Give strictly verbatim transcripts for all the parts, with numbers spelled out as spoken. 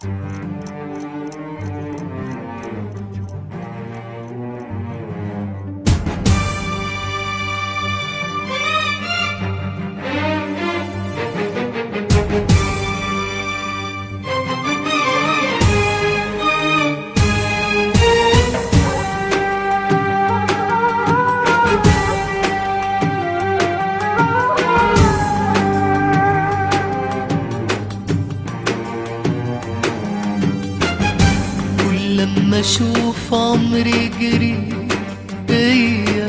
لما اشوف عمري جري بيا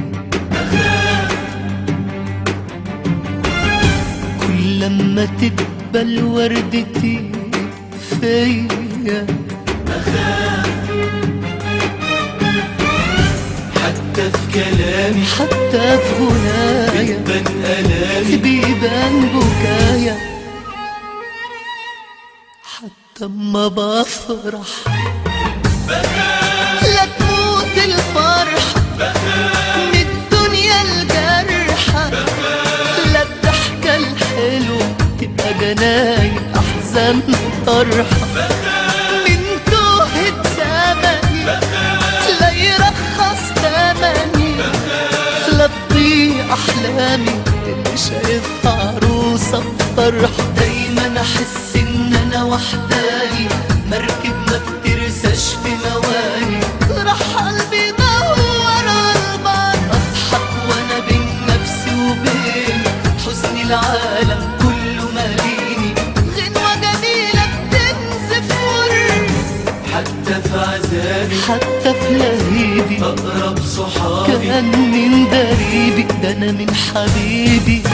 كل لما تدبل وردتي فيا حتى في كلامي حتى في غنايا بيبان ألامي بيبان بكايا حتى اما بفرح لا تموت الفرح من الدنيا الجرحة لا الضحكة الحلوة تبقى جناين أحزان طرحة من توهة زمني لا يرخص تمني لا تضيع أحلامي اللي شايفها عروسة بفرحة دايما أحس إن أنا وحداني مركب ما بترساش في مواني راح قلبي دور البر اضحك وانا بين نفسي وبين حزن العالم كله ماليني غنوة جميلة بتنزف ور حتى في عذابي حتى في لهيبي أقرب صحابي كان من دريبي ده أنا من حبيبي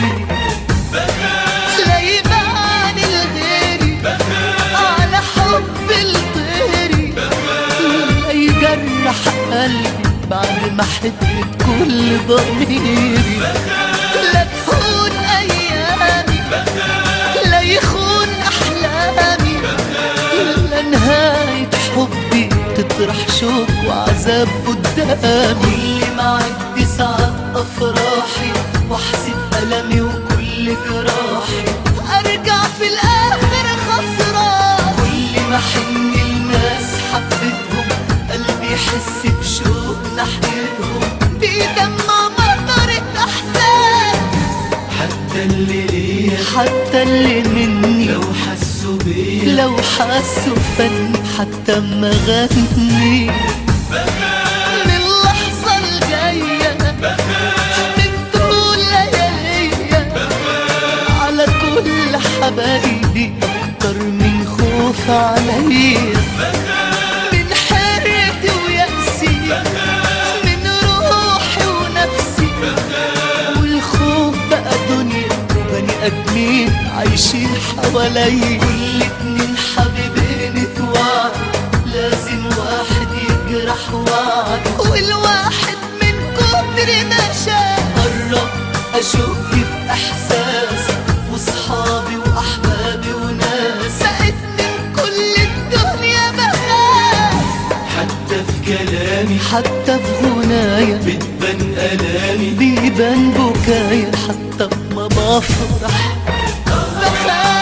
لا يبان الغيري على حب الطيري لا يجرح قلبي بعد ما حبت كل ضميري لا تهون أيامي لا يخون أحلامي لا نهاية حبي تطرح شوق وعذاب قدامي كل ما عدي ساعات أفراحي وأحسب ألمي وكل جراحي أرجع في الآخر خسران كل ما حن الناس حبتهم قلبي يحس بشوق ناحيتهم بيدمع مطرة أحزان حتى اللي ليا حتى اللي مني لو حسوا بيا لو حسوا فن حتى اما غني من اللحظة الجاية من طول لياليا على كل حبايبي أكتر من خوف عليا من حيرتي ويأسي من روحي ونفسي والخوف بقى دنيا وبني آدمين عايشين حواليا كل اتنين حبيبين اتوعد لازم واحد يجرح وعد والواحد من كتر ما شاف قرب أشك في إحساس وصحابي وأحبابي وناس بقيت من كل الدنيا بخاف حتى في كلامي حتى في غنايا بتبان ألامي بيبان بكايا حتى ما بفرح بخاف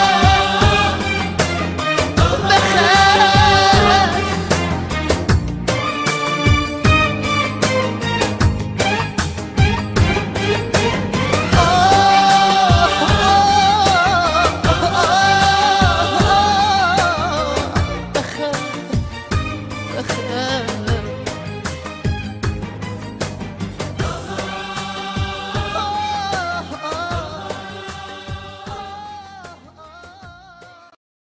بخاف آه آه آه بخاف بخاف